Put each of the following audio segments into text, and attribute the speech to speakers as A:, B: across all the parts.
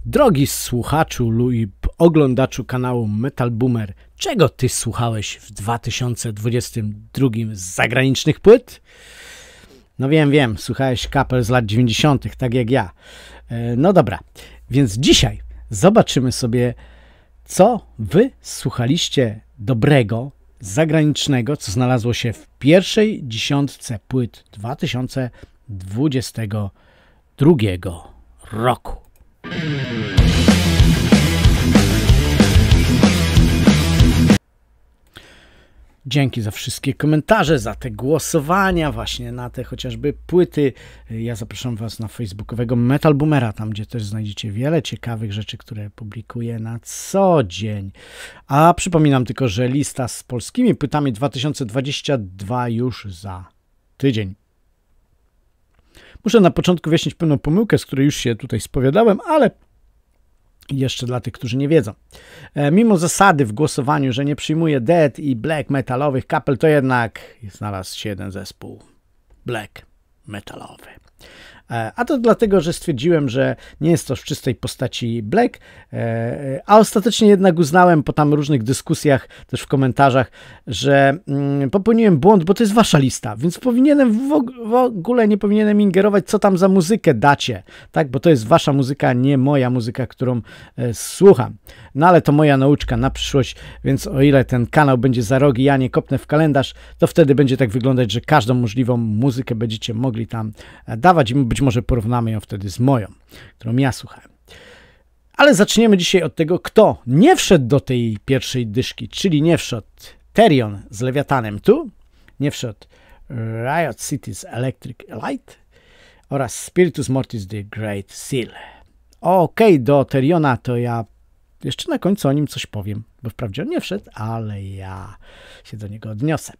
A: Drogi słuchaczu lub oglądaczu kanału Metal Boomer, czego ty słuchałeś w 2022 z zagranicznych płyt? No wiem, słuchałeś kapel z lat 90., tak jak ja. No dobra, więc dzisiaj zobaczymy sobie, co wy słuchaliście dobrego, zagranicznego, co znalazło się w pierwszej dziesiątce płyt 2022 roku. Dzięki za wszystkie komentarze, za te głosowania właśnie na te chociażby płyty. Ja zapraszam was na facebookowego Metal Boomera, tam gdzie też znajdziecie wiele ciekawych rzeczy, które publikuję na co dzień. A przypominam tylko, że lista z polskimi płytami 2022 już za tydzień. Muszę na początku wyjaśnić pewną pomyłkę, z której już się tutaj spowiadałem, ale jeszcze dla tych, którzy nie wiedzą. Mimo zasady w głosowaniu, że nie przyjmuję death i black metalowych kapel, to jednak znalazł się jeden zespół black metalowy. A to dlatego, że stwierdziłem, że nie jest to w czystej postaci black, a ostatecznie jednak uznałem po tam różnych dyskusjach, też w komentarzach, że popełniłem błąd, bo to jest wasza lista, więc powinienem w ogóle nie powinienem ingerować, co tam za muzykę dacie, tak? Bo to jest wasza muzyka, nie moja muzyka, którą słucham. No ale to moja nauczka na przyszłość, więc o ile ten kanał będzie za rogi, ja nie kopnę w kalendarz, to wtedy będzie tak wyglądać, że każdą możliwą muzykę będziecie mogli tam dawać i być może porównamy ją wtedy z moją, którą ja słuchałem. Ale zaczniemy dzisiaj od tego, kto nie wszedł do tej pierwszej dyszki, czyli nie wszedł Therion z Lewiatanem tu, nie wszedł Riot City's Electric Light oraz Spiritus Mortis The Great Seal. Okej, do Theriona to ja jeszcze na końcu o nim coś powiem, bo wprawdzie on nie wszedł, ale ja się do niego odniosę.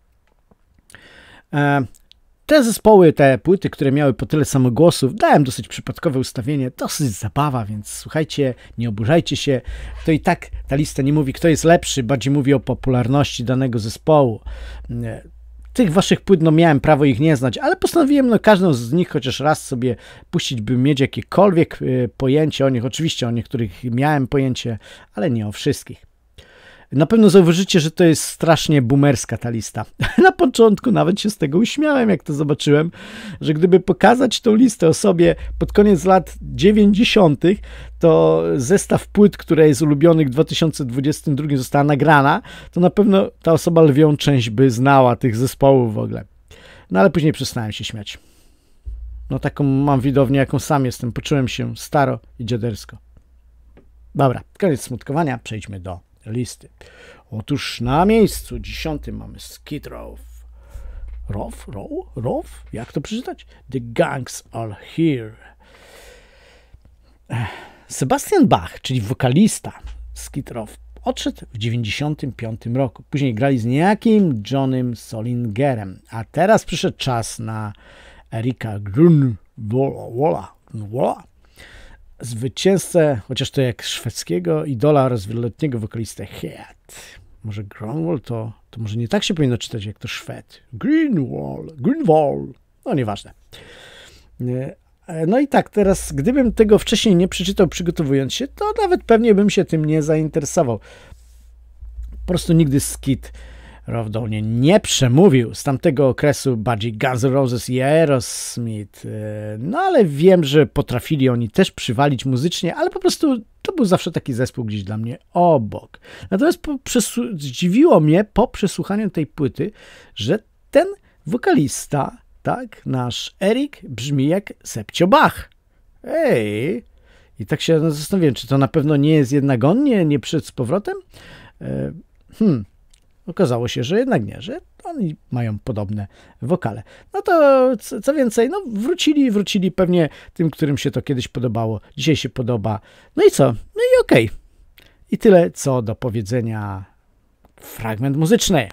A: Te zespoły, te płyty, które miały po tyle samogłosów, dałem dosyć przypadkowe ustawienie, dosyć zabawa, więc słuchajcie, nie oburzajcie się. To i tak ta lista nie mówi, kto jest lepszy, bardziej mówi o popularności danego zespołu. Tych waszych płyt, no miałem prawo ich nie znać, ale postanowiłem no każdą z nich chociaż raz sobie puścić, by mieć jakiekolwiek pojęcie o nich. Oczywiście o niektórych miałem pojęcie, ale nie o wszystkich. Na pewno zauważycie, że to jest strasznie boomerska ta lista. Na początku nawet się z tego uśmiałem, jak to zobaczyłem, że gdyby pokazać tą listę osobie pod koniec lat 90., to zestaw płyt, która jest ulubionych w 2022 została nagrana, to na pewno ta osoba lwią część by znała tych zespołów w ogóle. No ale później przestałem się śmiać. No taką mam widownię, jaką sam jestem. Poczułem się staro i dziadersko. Dobra, koniec smutkowania, przejdźmy do listy. Otóż na miejscu 10 mamy Skid Row. Row? Jak to przeczytać? The Gangs Are Here. Sebastian Bach, czyli wokalista Skid Row, odszedł w 95 roku. Później grali z niejakim Johnem Solingerem. A teraz przyszedł czas na Erika Grunwalda. Zwycięzcę, chociaż to jak szwedzkiego idola oraz wieloletniego wokalistę Head. Może Grunwald to może nie tak się powinno czytać jak to Szwed. Grunwald. No nieważne. No i tak, teraz gdybym tego wcześniej nie przeczytał przygotowując się, to nawet pewnie bym się tym nie zainteresował. Po prostu nigdy Skid Row do mnie nie przemówił. Z tamtego okresu bardziej Guns N' Roses i Aerosmith. No ale wiem, że potrafili oni też przywalić muzycznie, ale po prostu to był zawsze taki zespół gdzieś dla mnie obok. Natomiast zdziwiło mnie po przesłuchaniu tej płyty, że ten wokalista, tak, nasz Erik, brzmi jak Sepcio Bach. Ej! I tak się zastanawiałem, czy to na pewno nie jest jednak on, nie przyszedł z powrotem? Okazało się, że jednak nie, że oni mają podobne wokale. No to co więcej, no wrócili pewnie tym, którym się to kiedyś podobało. Dzisiaj się podoba. No i co? No i okej. I tyle, co do powiedzenia. Fragment muzyczny.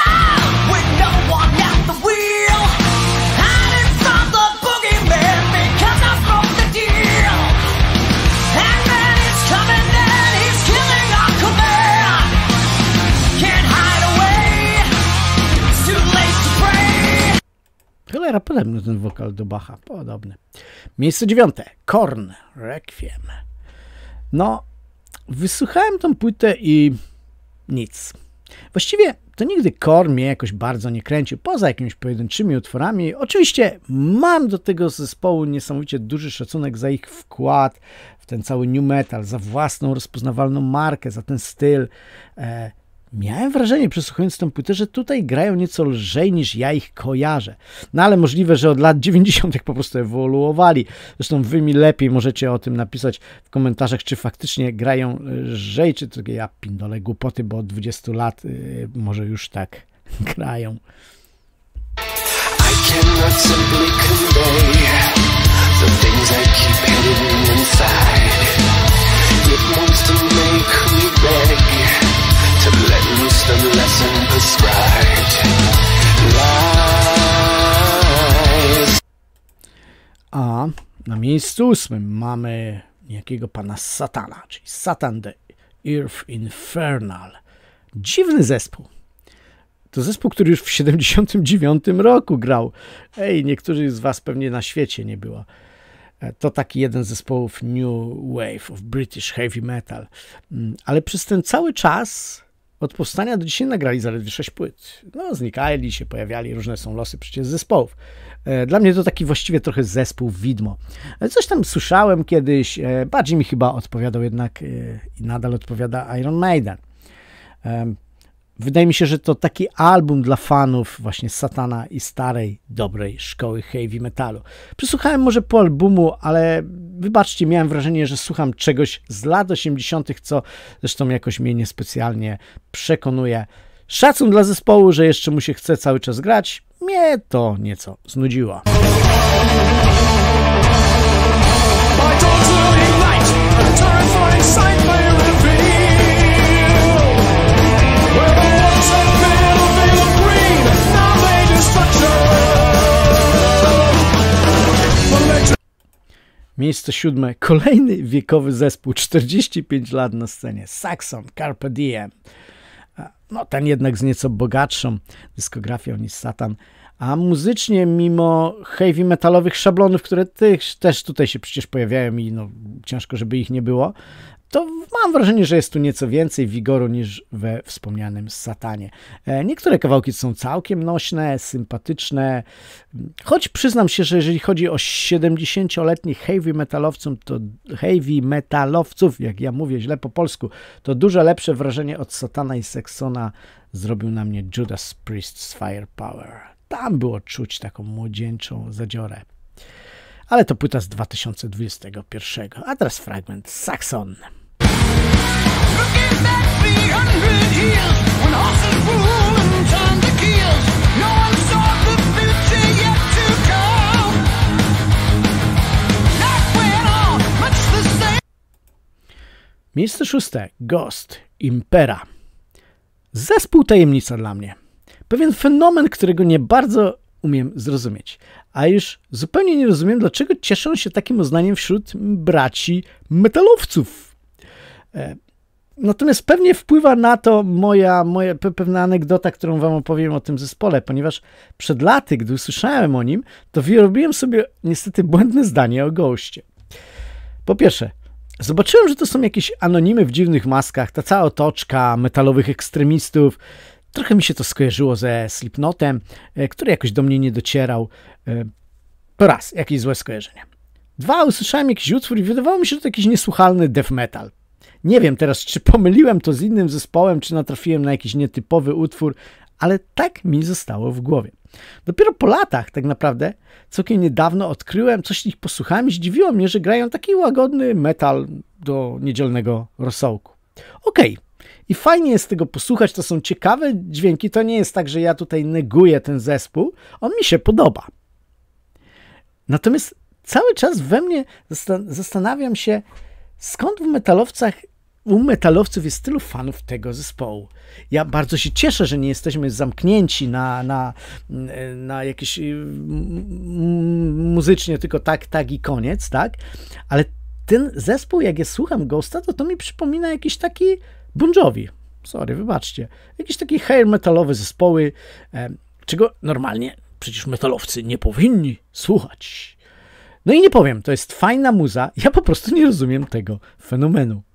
A: Cholera, podobny ten wokal do Bacha, podobny. Miejsce 9. Korn, Requiem. No, wysłuchałem tą płytę i nic. Właściwie to nigdy core mnie jakoś bardzo nie kręcił, poza jakimiś pojedynczymi utworami. Oczywiście mam do tego zespołu niesamowicie duży szacunek za ich wkład w ten cały new metal, za własną rozpoznawalną markę, za ten styl. Miałem wrażenie, przesłuchując tę płytę, że tutaj grają nieco lżej niż ja ich kojarzę. No ale możliwe, że od lat 90. po prostu ewoluowali. Zresztą wy mi lepiej możecie o tym napisać w komentarzach, czy faktycznie grają lżej, czy to ja pindolę głupoty, bo od 20 lat może już tak grają. I cannot simply convey the things I keep hidden inside. It wants to make me beg to let loose the lesson prescribed. Lies. A na miejscu 8 mamy niejakiego pana Satana, czyli Satan the Earth Infernal. Dziwny zespół. To zespół, który już w 79 roku grał. Niektórzy z was pewnie na świecie nie było. To taki jeden z zespołów New Wave of British Heavy Metal. Ale przez ten cały czas od powstania do dzisiaj nagrali zaledwie 6 płyt. No, znikali się, pojawiali, różne są losy przecież zespołów. Dla mnie to taki właściwie trochę zespół widmo. Coś tam słyszałem kiedyś, bardziej mi chyba odpowiadał jednak i nadal odpowiada Iron Maiden. Wydaje mi się, że to taki album dla fanów właśnie Satana i starej, dobrej szkoły heavy metalu. Przesłuchałem może pół albumu, ale wybaczcie, miałem wrażenie, że słucham czegoś z lat 80., co zresztą jakoś mnie niespecjalnie przekonuje. Szacun dla zespołu, że jeszcze mu się chce cały czas grać. Mnie to nieco znudziło. Miejsce 7. Kolejny wiekowy zespół, 45 lat na scenie. Saxon, Carpe Diem. No, ten jednak z nieco bogatszą dyskografią niż Satan. A muzycznie, mimo heavy metalowych szablonów, które też tutaj się przecież pojawiają i no, ciężko, żeby ich nie było, to mam wrażenie, że jest tu nieco więcej wigoru niż we wspomnianym Satanie. Niektóre kawałki są całkiem nośne, sympatyczne, choć przyznam się, że jeżeli chodzi o 70-letnich heavy metalowców, jak ja mówię źle po polsku, to dużo lepsze wrażenie od Satana i Saxona zrobił na mnie Judas Priest's Firepower. Tam było czuć taką młodzieńczą zadziorę. Ale to płyta z 2021. A teraz fragment Saxon. Miejsce 6. Ghost Impera. Zespół tajemnica dla mnie. Pewien fenomen, którego nie bardzo umiem zrozumieć. A już zupełnie nie rozumiem, dlaczego cieszą się takim uznaniem wśród braci metalowców. Natomiast pewnie wpływa na to moja pewna anegdota, którą wam opowiem o tym zespole, ponieważ przed laty, gdy usłyszałem o nim, to wyrobiłem sobie niestety błędne zdanie o Ghostie. Po pierwsze, zobaczyłem, że to są jakieś anonimy w dziwnych maskach, ta cała otoczka metalowych ekstremistów. Trochę mi się to skojarzyło ze Slipknotem, który jakoś do mnie nie docierał. To raz, jakieś złe skojarzenie. 2, usłyszałem jakiś utwór i wydawało mi się, że to jakiś niesłuchalny death metal. Nie wiem teraz, czy pomyliłem to z innym zespołem, czy natrafiłem na jakiś nietypowy utwór, ale tak mi zostało w głowie. Dopiero po latach tak naprawdę, całkiem niedawno odkryłem, coś ich posłuchałem i zdziwiło mnie, że grają taki łagodny metal do niedzielnego rosołku. Okej. I fajnie jest tego posłuchać, to są ciekawe dźwięki, to nie jest tak, że ja tutaj neguję ten zespół, on mi się podoba. Natomiast cały czas we mnie zastanawiam się, skąd u metalowców jest tylu fanów tego zespołu. Ja bardzo się cieszę, że nie jesteśmy zamknięci na jakieś muzycznie tylko tak i koniec, tak? Ale ten zespół, jak ja słucham Ghosta, to mi przypomina jakiś taki Bon Jovi. Sorry, wybaczcie. Jakieś takie hair metalowe zespoły, czego normalnie przecież metalowcy nie powinni słuchać. No i nie powiem, to jest fajna muza, ja po prostu nie rozumiem tego fenomenu.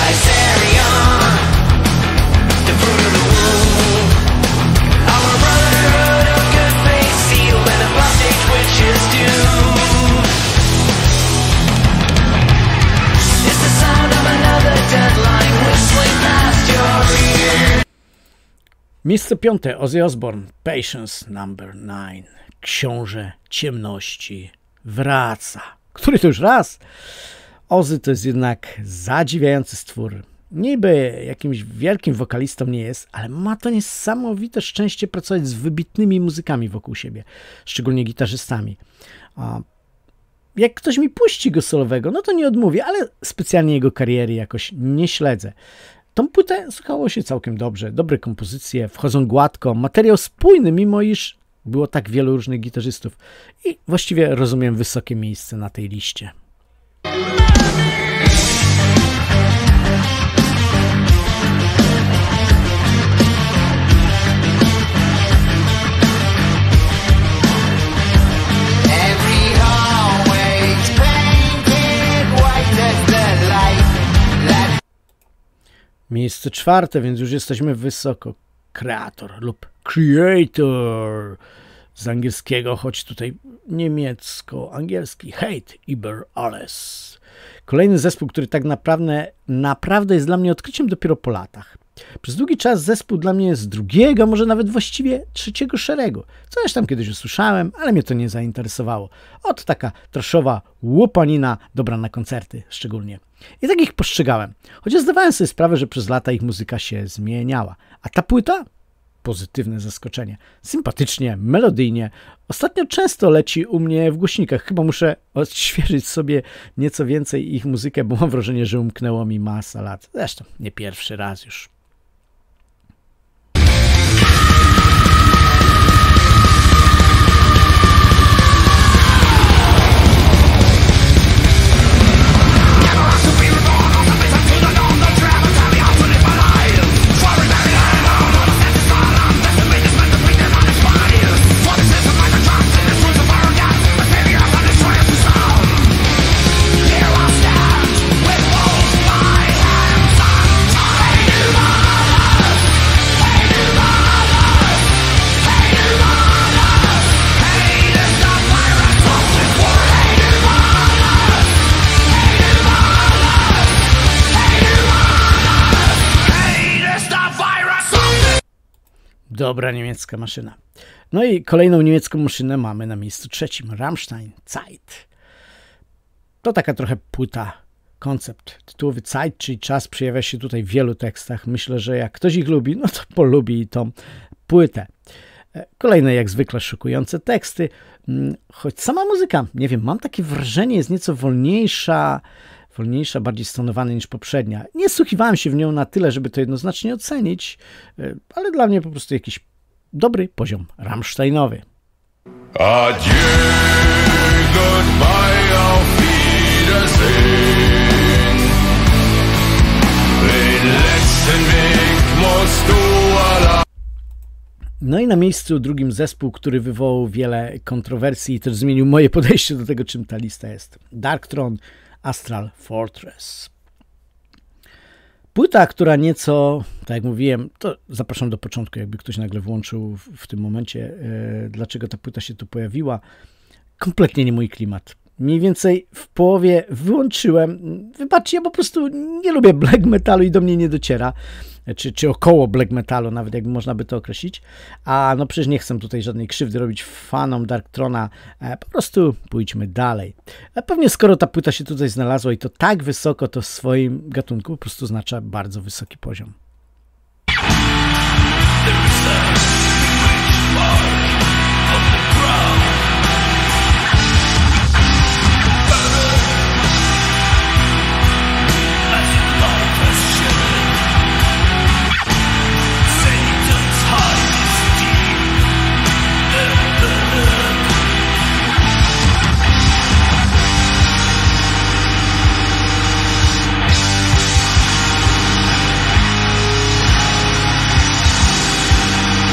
A: Miejsce piąte, Ozzy Osbourne, Patience Number 9. Książę ciemności wraca. Który to już raz? Ozzy to jest jednak zadziwiający stwór. Niby jakimś wielkim wokalistą nie jest, ale ma to niesamowite szczęście pracować z wybitnymi muzykami wokół siebie, szczególnie gitarzystami. Jak ktoś mi puści go solowego, no to nie odmówię, ale specjalnie jego kariery jakoś nie śledzę. Tą płytę słuchało się całkiem dobrze, dobre kompozycje, wchodzą gładko, materiał spójny, mimo iż było tak wielu różnych gitarzystów i właściwie rozumiem wysokie miejsce na tej liście. Miejsce czwarte, więc już jesteśmy wysoko. Kreator lub creator z angielskiego, choć tutaj niemiecko-angielski. Hate über alles. Kolejny zespół, który tak naprawdę jest dla mnie odkryciem dopiero po latach. Przez długi czas zespół dla mnie z drugiego, może nawet właściwie trzeciego szeregu. Coś tam kiedyś usłyszałem, ale mnie to nie zainteresowało. Oto taka trashowa łupanina, dobra na koncerty szczególnie. I tak ich postrzegałem, chociaż zdawałem sobie sprawę, że przez lata ich muzyka się zmieniała. A ta płyta? Pozytywne zaskoczenie. Sympatycznie, melodyjnie. Ostatnio często leci u mnie w głośnikach. Chyba muszę odświeżyć sobie nieco więcej ich muzykę, bo mam wrażenie, że umknęło mi masa lat. Zresztą nie pierwszy raz już. Dobra niemiecka maszyna. No i kolejną niemiecką maszynę mamy na miejscu trzecim. Rammstein, Zeit. To taka trochę płyta, koncept. Tytułowy Zeit, czyli czas, przejawia się tutaj w wielu tekstach. Myślę, że jak ktoś ich lubi, no to polubi tą płytę. Kolejne jak zwykle szokujące teksty. Choć sama muzyka, nie wiem, mam takie wrażenie, jest nieco wolniejsza, bardziej stonowana niż poprzednia. Nie wsłuchiwałem się w nią na tyle, żeby to jednoznacznie ocenić, ale dla mnie po prostu jakiś dobry poziom rammsteinowy.
B: Adieu, goodbye, auf Wiedersehen. Den letzten Weg musst du allein.
A: No i na miejscu drugim zespół, który wywołał wiele kontrowersji i też zmienił moje podejście do tego, czym ta lista jest. Darkthrone, Astral Fortress. Płyta, która nieco, tak jak mówiłem, to zapraszam do początku, jakby ktoś nagle włączył w tym momencie, dlaczego ta płyta się tu pojawiła. Kompletnie nie mój klimat. Mniej więcej w połowie wyłączyłem. Wybaczcie, ja po prostu nie lubię black metalu i do mnie nie dociera. Czy około black metalu, nawet jakby można by to określić. A no przecież nie chcę tutaj żadnej krzywdy robić fanom Darkthrona. Po prostu pójdźmy dalej. Pewnie skoro ta płyta się tutaj znalazła i to tak wysoko, to w swoim gatunku po prostu oznacza bardzo wysoki poziom.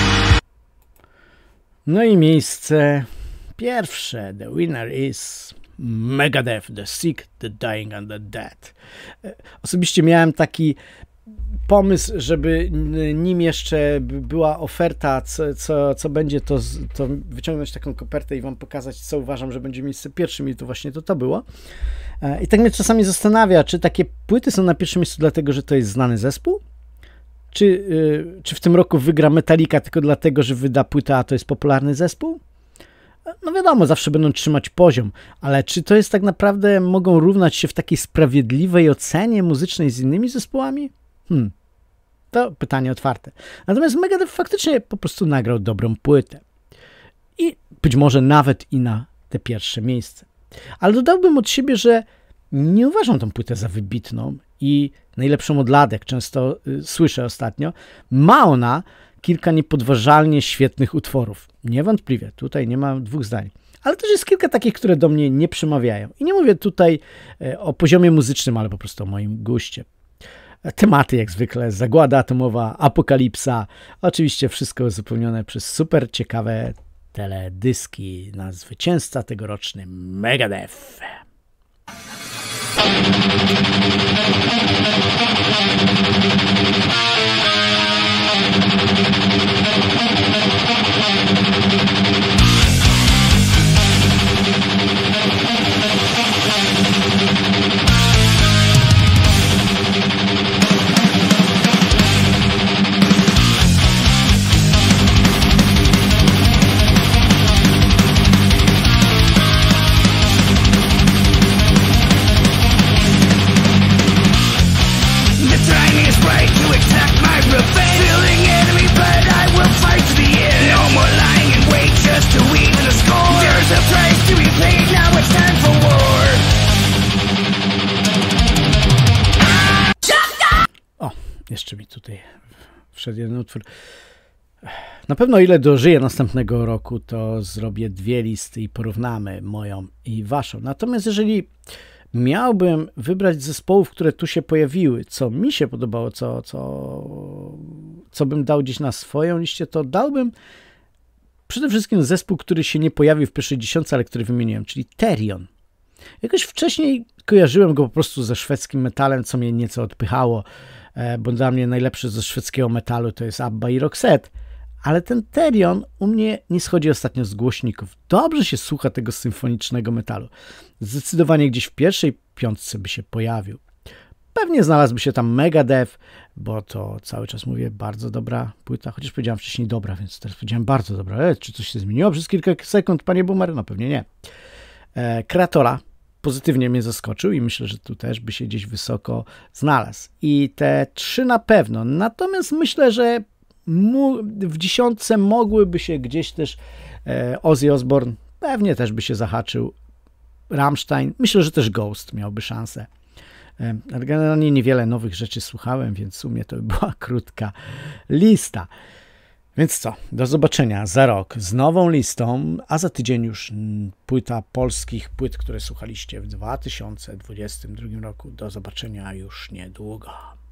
A: No i miejsce pierwsze, The Winner is Megadeth, The Sick, The Dying and The Dead. Osobiście miałem taki pomysł, żeby nim jeszcze była oferta, co będzie, to wyciągnąć taką kopertę i wam pokazać, co uważam, że będzie miejsce pierwszym, i to właśnie to było. I tak mnie czasami zastanawia, czy takie płyty są na pierwszym miejscu dlatego, że to jest znany zespół, czy w tym roku wygra Metallica tylko dlatego, że wyda płytę, a to jest popularny zespół? No wiadomo, zawsze będą trzymać poziom, ale czy to jest tak naprawdę, mogą równać się w takiej sprawiedliwej ocenie muzycznej z innymi zespołami? To pytanie otwarte. Natomiast Megadeth faktycznie po prostu nagrał dobrą płytę. I być może nawet i na te pierwsze miejsce. Ale dodałbym od siebie, że nie uważam tą płytę za wybitną i najlepszą od lat, jak często słyszę ostatnio. Ma ona kilka niepodważalnie świetnych utworów. Niewątpliwie, tutaj nie ma dwóch zdań. Ale też jest kilka takich, które do mnie nie przemawiają. I nie mówię tutaj o poziomie muzycznym, ale po prostu o moim guście. Tematy jak zwykle, zagłada atomowa, apokalipsa. Oczywiście wszystko uzupełnione przez super ciekawe teledyski na zwycięzca tegoroczny Megadeth. Jeszcze mi tutaj wszedł jeden utwór. Na pewno ile dożyję następnego roku, to zrobię dwie listy i porównamy moją i waszą. Natomiast jeżeli miałbym wybrać zespołów, które tu się pojawiły, co mi się podobało, co bym dał gdzieś na swoją liście, to dałbym przede wszystkim zespół, który się nie pojawił w pierwszej dziesiątce, ale który wymieniłem, czyli Therion. Jakoś wcześniej kojarzyłem go po prostu ze szwedzkim metalem, co mnie nieco odpychało, bo dla mnie najlepszy ze szwedzkiego metalu to jest Abba i Roxette, ale ten Therion u mnie nie schodzi ostatnio z głośników. Dobrze się słucha tego symfonicznego metalu. Zdecydowanie gdzieś w pierwszej piątce by się pojawił. Pewnie znalazłby się tam Megadeth, bo to cały czas mówię, bardzo dobra płyta, chociaż powiedziałem wcześniej dobra, więc teraz powiedziałem bardzo dobra. Czy coś się zmieniło przez kilka sekund, panie Boomer? No pewnie nie. Kreatora pozytywnie mnie zaskoczył i myślę, że tu też by się gdzieś wysoko znalazł. I te trzy na pewno. Natomiast myślę, że w dziesiątce mogłyby się gdzieś też Ozzy Osbourne, pewnie też by się zahaczył, Rammstein, myślę, że też Ghost miałby szansę. Ale generalnie niewiele nowych rzeczy słuchałem, więc u mnie to była krótka lista. Więc co, do zobaczenia za rok z nową listą, a za tydzień już płyta polskich płyt, które słuchaliście w 2022 roku. Do zobaczenia już niedługo.